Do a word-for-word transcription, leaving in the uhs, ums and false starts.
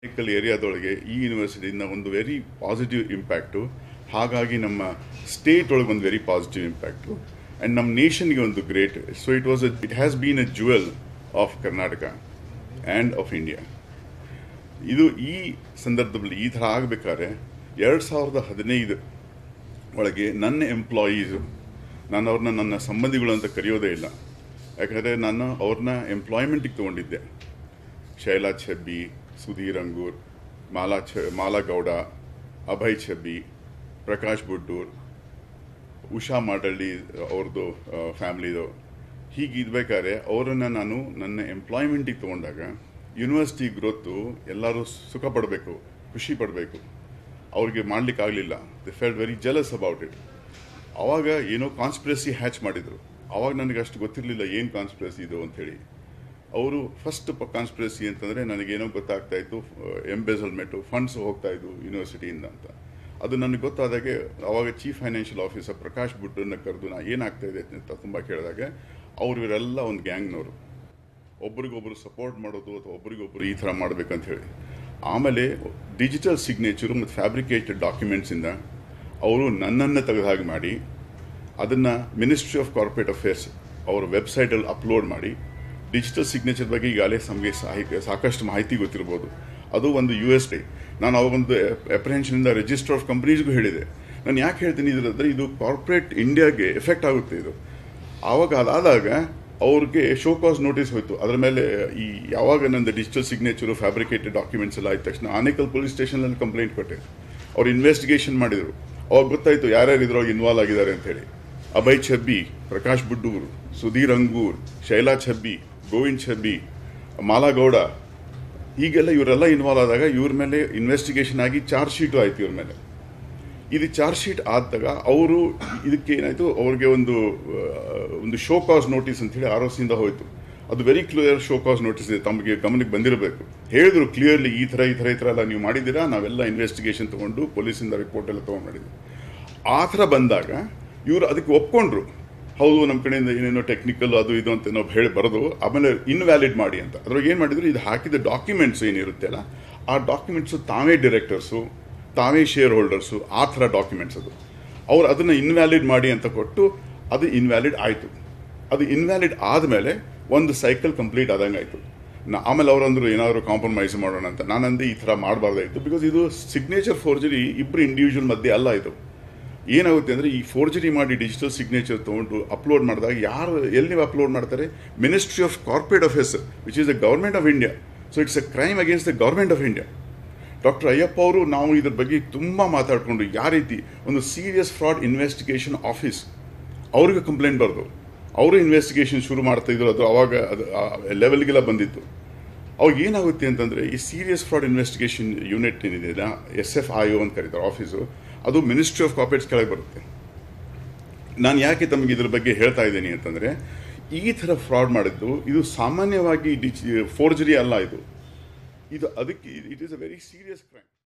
Medical ಏರಿಯಾದೊಳಗೆ ಈ ಯೂನಿವರ್ಸಿಟಿಯಿಂದ ಒಂದು very positive impact, ಹಾಗಾಗಿ ನಮ್ಮ ಸ್ಟೇಟ್ ಒಳಗೆ ಒಂದು ವೆರಿ ಪಾಸಿಟಿವ್ ಇಂಪ್ಯಾಕ್ಟು ಆ್ಯಂಡ್ ನಮ್ಮ ನೇಷನ್ಗೆ ಒಂದು great. So it was a it has been a jewel of Karnataka and of India. ಇದು ಈ ಸಂದರ್ಭದಲ್ಲಿ ಈ ಥರ ಆಗಬೇಕಾದ್ರೆ ಎರಡು ಸಾವಿರದ ಹದಿನೈದು ಒಳಗೆ ನನ್ನ ಎಂಪ್ಲಾಯೀಸು, ನಾನು ಅವ್ರನ್ನ ನನ್ನ ಸಂಬಂಧಿಗಳು ಅಂತ ಕರೆಯೋದೇ ಇಲ್ಲ, ಯಾಕಂದರೆ ನಾನು ಅವ್ರನ್ನ ಎಂಪ್ಲಾಯ್ಮೆಂಟಿಗೆ ತೊಗೊಂಡಿದ್ದೆ. ಶೈಲಾ ಛಬ್ಬಿ, ಸುಧೀರ್ ಅಂಗೂರ್, ಮಾಲಾ ಛ ಮಾಲಾ ಗೌಡ, ಅಭಯ್ ಛಬ್ಬಿ, ಪ್ರಕಾಶ್ ಬುಡ್ಡೂರ್, ಉಷಾ ಮಾಡಳ್ಳಿ ಅವ್ರದ್ದು ಫ್ಯಾಮ್ಲಿದು. ಹೀಗಿರ್ಬೇಕಾದ್ರೆ ಅವರನ್ನು ನಾನು ನನ್ನ ಎಂಪ್ಲಾಯ್ಮೆಂಟಿಗೆ ತೊಗೊಂಡಾಗ ಯೂನಿವರ್ಸಿಟಿ ಗ್ರೋತು ಎಲ್ಲರೂ ಸುಖ ಪಡಬೇಕು, ಖುಷಿ ಪಡಬೇಕು, ಅವ್ರಿಗೆ ಮಾಡಲಿಕ್ಕಾಗಲಿಲ್ಲ. They felt very jealous about it. ಆವಾಗ ಏನೋ ಕಾನ್ಸ್ಪಿರಸಿ ಹ್ಯಾಚ್ ಮಾಡಿದರು. ಆವಾಗ ನನಗೆ ಅಷ್ಟು ಗೊತ್ತಿರಲಿಲ್ಲ ಏನು ಕಾನ್ಸ್ಪಿರಸಿ ಇದು ಅಂಥೇಳಿ. ಅವರು ಫಸ್ಟ್ ಕಾನ್ಸ್ಪಿರಸಿ ಅಂತಂದರೆ ನನಗೇನೋ ಗೊತ್ತಾಗ್ತಾ ಇತ್ತು, ಎಂಬೆಸಲ್ಮೆಂಟು ಫಂಡ್ಸ್ ಹೋಗ್ತಾ ಇದ್ದು ಯೂನಿವರ್ಸಿಟಿಯಿಂದ ಅಂತ. ಅದು ನನಗೆ ಗೊತ್ತಾದಾಗೆ ಆವಾಗ ಚೀಫ್ ಫೈನಾನ್ಷಿಯಲ್ ಆಫೀಸರ್ ಪ್ರಕಾಶ್ ಬುಡ್ಡನ್ನ ಕರೆದು ನಾ ಏನಾಗ್ತಾ ಇದೆ ಅಂತ ತುಂಬ ಕೇಳಿದಾಗ ಅವ್ರು ಇವರೆಲ್ಲ ಒಂದು ಗ್ಯಾಂಗ್ನವರು, ಒಬ್ರಿಗೊಬ್ರು ಸಪೋರ್ಟ್ ಮಾಡೋದು ಅಥವಾ ಒಬ್ರಿಗೊಬ್ರು ಈ ಥರ ಮಾಡಬೇಕಂತ ಹೇಳಿ. ಆಮೇಲೆ ಡಿಜಿಟಲ್ ಸಿಗ್ನೇಚರು ಮತ್ತು ಫ್ಯಾಬ್ರಿಕೇಟೆಡ್ ಡಾಕ್ಯುಮೆಂಟ್ಸಿಂದ ಅವರು ನನ್ನನ್ನು ತೆಗೆದು ಹಾಗೆ ಮಾಡಿ ಅದನ್ನು ಮಿನಿಸ್ಟ್ರಿ ಆಫ್ ಕಾರ್ಪೊರೇಟ್ ಅಫೇರ್ಸ್ ಅವರ ವೆಬ್ಸೈಟಲ್ಲಿ ಅಪ್ಲೋಡ್ ಮಾಡಿ, ಡಿಜಿಟಲ್ ಸಿಗ್ನೇಚರ್ ಬಗ್ಗೆ ಈಗಾಗಲೇ ನಮಗೆ ಸಾಹಿತ್ಯ ಸಾಕಷ್ಟು ಮಾಹಿತಿ ಗೊತ್ತಿರ್ಬೋದು. ಅದು ಒಂದು ಯು ಎಸ್ ಡಿ. ನಾನು ಅವಾಗೊಂದು ಅಪ್ರಿಹೆನ್ಷನಿಂದ ರಿಜಿಸ್ಟರ್ ಆಫ್ ಕಂಪ್ನೀಸ್ಗೂ ಹೇಳಿದೆ. ನಾನು ಯಾಕೆ ಹೇಳ್ತೀನಿ ಇದ್ರಂದರೆ ಇದು ಕಾರ್ಪೊರೇಟ್ ಇಂಡಿಯಾಗೆ ಎಫೆಕ್ಟ್ ಆಗುತ್ತೆ ಇದು. ಆವಾಗ ಅದಾದಾಗ ಅವ್ರಿಗೆ ಶೋ ಕಾಸ್ ನೋಟಿಸ್ ಹೋಯಿತು. ಅದರ ಮೇಲೆ ಈ ಯಾವಾಗ ನಂದು ಡಿಜಿಟಲ್ ಸಿಗ್ನೇಚರು ಫ್ಯಾಬ್ರಿಕೇಟೆಡ್ ಡಾಕ್ಯುಮೆಂಟ್ಸ್ ಎಲ್ಲ ಆದ ತಕ್ಷಣ ಆನೇಕಲ್ ಪೊಲೀಸ್ ಸ್ಟೇಷನಲ್ಲಿ ಕಂಪ್ಲೇಂಟ್ ಕೊಟ್ಟೆ. ಅವ್ರು ಇನ್ವೆಸ್ಟಿಗೇಷನ್ ಮಾಡಿದರು. ಅವಾಗ ಗೊತ್ತಾಯಿತು ಯಾರ್ಯಾರು ಇದ್ರೊಳಗೆ ಇನ್ವಾಲ್ವ್ ಆಗಿದ್ದಾರೆ ಅಂಥೇಳಿ. ಅಭಯ್ ಛಬ್ಬಿ, ಪ್ರಕಾಶ್ ಬುಡ್ಡೂರ್, ಸುಧೀರ್ ಅಂಗೂರ್, ಶೈಲಾ ಛಬ್ಬಿ, ಗೋವಿಂದ್ ಛಬ್ಬಿ, ಮಾಲಾ ಗೌಡ, ಹೀಗೆಲ್ಲ ಇವರೆಲ್ಲ ಇನ್ವಾಲ್ವ್ ಆದಾಗ ಇವ್ರ ಮೇಲೆ ಇನ್ವೆಸ್ಟಿಗೇಷನ್ ಆಗಿ ಚಾರ್ಜ್ ಶೀಟು ಆಯಿತು ಇವ್ರ ಮೇಲೆ. ಇದು ಚಾರ್ಜ್ ಶೀಟ್ ಆದಾಗ ಅವರು ಇದಕ್ಕೆ ಏನಾಯಿತು, ಅವ್ರಿಗೆ ಒಂದು ಒಂದು ಶೋ ಕಾಸ್ ನೋಟಿಸ್ ಅಂಥೇಳಿ ಆರ್ ಒ ಸಿಯಿಂದ ಹೋಯಿತು. ಅದು very clear show cause notice ಇದೆ, ತಮಗೆ ಗಮನಕ್ಕೆ ಬಂದಿರಬೇಕು. ಹೇಳಿದ್ರು ಕ್ಲಿಯರ್ಲಿ ಈ ಥರ ಈ ಥರ ಈ ಥರ ಎಲ್ಲ ನೀವು ಮಾಡಿದ್ದೀರಾ, ನಾವೆಲ್ಲ ಇನ್ವೆಸ್ಟಿಗೇಷನ್ ತೊಗೊಂಡು ಪೊಲೀಸಿಂದ ರಿಪೋರ್ಟ್ ಎಲ್ಲ ತೊಗೊಂಡು ಮಾಡಿದ್ವಿ. ಆ ಥರ ಬಂದಾಗ ಇವರು ಅದಕ್ಕೆ ಒಪ್ಕೊಂಡ್ರು. ಹೌದು, ನಮ್ಮ ಕಡೆಯಿಂದ ಏನೇನೋ ಟೆಕ್ನಿಕಲ್ ಅದು ಇದು ಅಂತ ನಾವು ಹೇಳಿ ಬರೋದು, ಆಮೇಲೆ ಇನ್ವ್ಯಾಲಿಡ್ ಮಾಡಿ ಅಂತ. ಅದ್ರಾಗ ಏನು ಮಾಡಿದ್ರು, ಇದು ಹಾಕಿದ ಡಾಕ್ಯುಮೆಂಟ್ಸ್ ಏನಿರುತ್ತೆ ಅಲ್ಲ, ಆ ಡಾಕ್ಯುಮೆಂಟ್ಸು ತಾವೇ ಡೈರೆಕ್ಟರ್ಸು, ತಾವೇ ಶೇರ್ ಹೋಲ್ಡರ್ಸು, ಆ ಥರ ಡಾಕ್ಯುಮೆಂಟ್ಸ್ ಅದು. ಅವ್ರು ಅದನ್ನು ಇನ್ವ್ಯಾಲಿಡ್ ಮಾಡಿ ಅಂತ ಕೊಟ್ಟು ಅದು ಇನ್ವ್ಯಾಲಿಡ್ ಆಯಿತು. ಅದು ಇನ್ವ್ಯಾಲಿಡ್ ಆದಮೇಲೆ ಒಂದು ಸೈಕಲ್ ಕಂಪ್ಲೀಟ್ ಆದಂಗೆ ಆಯಿತು. ನಾ ಆಮೇಲೆ ಅವರಂದ್ರು ಏನಾದರೂ ಕಾಂಪ್ರಮೈಸ್ ಮಾಡೋಣ ಅಂತ. ನಾನಂದೆ ಈ ಥರ ಮಾಡಬಾರ್ದಾಯಿತು, ಬಿಕಾಸ್ ಇದು ಸಿಗ್ನೇಚರ್ ಫೋರ್ಜರಿ ಇಬ್ಬರು ಇಂಡಿವಿಜುವಲ್ ಮಧ್ಯೆ ಅಲ್ಲ. ಇದು ಏನಾಗುತ್ತೆ ಅಂದರೆ, ಈ ಫೋರ್ಜರಿ ಮಾಡಿ ಡಿಜಿಟಲ್ ಸಿಗ್ನೇಚರ್ ತೊಗೊಂಡು ಅಪ್ಲೋಡ್ ಮಾಡಿದಾಗ ಯಾರು ಎಲ್ಲಿ ನೀವು ಅಪ್ಲೋಡ್ ಮಾಡ್ತಾರೆ? Ministry of corporate affairs, which is the government of India. So it's a crime against the government of India. Doctor Ayyappa ಅವರು ನಾವು ಇದ್ರ ಬಗ್ಗೆ ತುಂಬ ಮಾತಾಡಿಕೊಂಡು ಯಾವ ರೀತಿ ಒಂದು ಸೀರಿಯಸ್ ಫ್ರಾಡ್ ಇನ್ವೆಸ್ಟಿಗೇಷನ್ ಆಫೀಸ್ ಅವ್ರಿಗೆ ಕಂಪ್ಲೇಂಟ್ ಬರೆದು ಅವರು ಇನ್ವೆಸ್ಟಿಗೇಷನ್ ಶುರು ಮಾಡ್ತಾಯಿದ್ರು. ಅದು ಅವಾಗ ಅದು ಲೆವೆಲ್ಗೆಲ್ಲ ಬಂದಿತ್ತು. ಅವಾಗ ಏನಾಗುತ್ತೆ ಅಂತಂದರೆ, ಈ ಸೀರಿಯಸ್ ಫ್ರಾಡ್ ಇನ್ವೆಸ್ಟಿಗೇಷನ್ ಯೂನಿಟ್ ಏನಿದೆ, ಎಸ್ ಎಫ್ ಐ ಒ ಅಂತ ಕರೀತಾರೆ ಆಫೀಸು, ಅದು ಮಿನಿಸ್ಟ್ರಿ ಆಫ್ ಕಾರ್ಪೊರೇಟ್ಸ್ ಕೆಳಗೆ ಬರುತ್ತೆ. ನಾನು ಯಾಕೆ ತಮಗೆ ಇದ್ರ ಬಗ್ಗೆ ಹೇಳ್ತಾ ಇದ್ದೀನಿ ಅಂತಂದರೆ, ಈ ಥರ ಫ್ರಾಡ್ ಮಾಡಿದ್ದು ಇದು ಸಾಮಾನ್ಯವಾಗಿ ಡಿಜಿ ಫೋರ್ಜರಿ ಅಲ್ಲ. ಇದು ಇದು ಅದಕ್ಕೆ it is a very serious crime.